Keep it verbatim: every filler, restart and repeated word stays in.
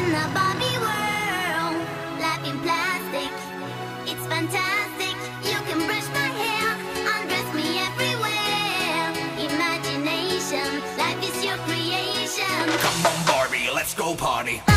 In a Barbie world, life in plastic, it's fantastic. You can brush my hair, undress me everywhere. Imagination, life is your creation. Come on, Barbie, let's go party.